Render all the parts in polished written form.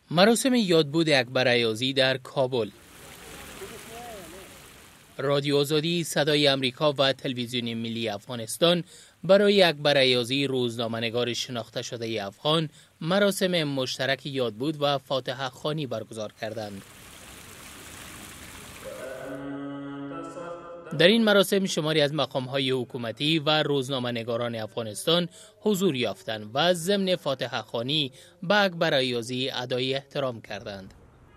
مراسم یادبود اکبر ایازی در کابل. رادیو آزادی، صدای امریکا و تلویزیون ملی افغانستان برای اکبر ایازی، روزنامه‌نگار شناخته شده افغان، مراسم مشترک یادبود و فاتحه خوانی برگزار کردند. در این مراسم شماری از مقام‌های حکومتی و روزنامه‌نگاران افغانستان حضور یافتند و ضمن فاتحه خوانی به اکبر ایازی ادای احترام کردند.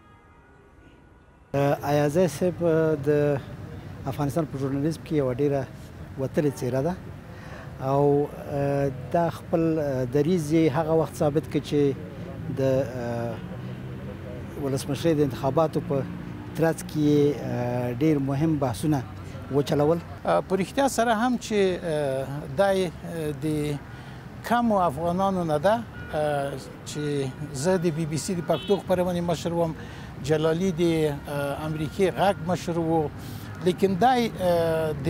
ایازی صاحب د افغانستان په ژورنالیزم کې یو ډیره وتلې څیره ده او دا خپل دریځ هغه وخت ثابت کړ چې د ولسمشرۍ د انتخاباتو په ترڅ کې ډیر مهم بحثونه وچلول. په رښتیا سره هم چې دای د کم افغانانو نه ده چې زه د بي بي سي د پښتو خبرونه مشر وم، جلالی د امریکای غږ مشر وو، لیکن دای د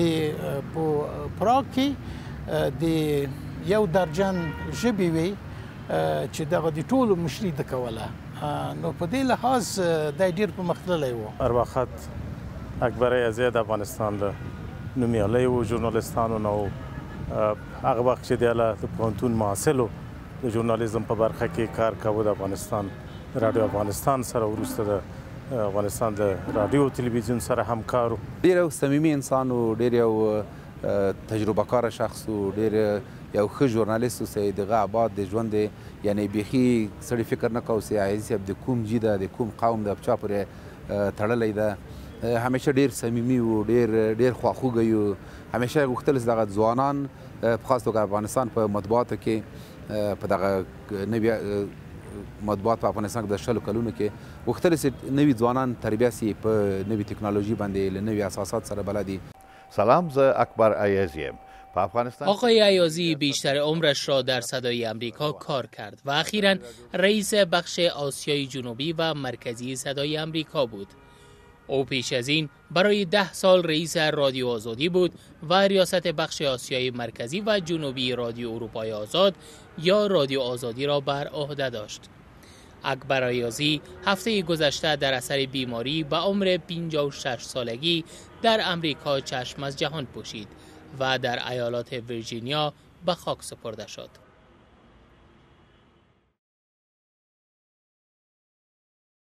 پراګ کې د یو درجن ژبې وی چې دغه د ټولو مشري د کوله، نو په دې لحاظ دای ډیر په مختللی وو. هر وخت اکبر ایازی د افغانستان له نومیالي و ژورنالیستانو نه هغه وخت چې د پوهنتون محصل د ژورنالیزم په برخه کې کار کاوه، د افغانستان رادیو افغانستان سره وروسته د افغانستان د رادیو تلویزیون سره همکار و. ډیر یو صمیمي انسان و، ډیر یو تجربه کار شخص و، ډیر یو ښه ژورنالیست و چې دغه آباد د ژوند یعنی بیخي سړی فکر نه کوي چې ایازي صاحب د کوم جیده د کوم قوم د چا پورې تړلی ده. همیشه ډیر صمیمي و، ډیر خواخوږی و، همیشه غوښتل چې دغه ځوانان په خاص توګه افغانستان په مطبوعاتو کې په دغه نوي مطبوعات په افغانستان کې د شلو کلونو کې غوښتل چې نوي ځوانان تربیه سي په نوي تکنولوژی باندې له نوي اساسات سره بلدي. سلام، زه اکبر ایازی ام. آقای ایازی بیشتر عمرش را در صدای امریکا کار کرد و اخیراً رئیس بخش آسیای جنوبی و مرکزی صدای امریکا بود. او پیش از این برای 10 سال رئیس رادیو آزادی بود و ریاست بخش آسیای مرکزی و جنوبی رادیو اروپای آزاد یا رادیو آزادی را بر عهده داشت. اکبر ایازی هفته گذشته در اثر بیماری به عمر 56 سالگی در امریکا چشم از جهان پوشید و در ایالات ویرجینیا به خاک سپرده شد.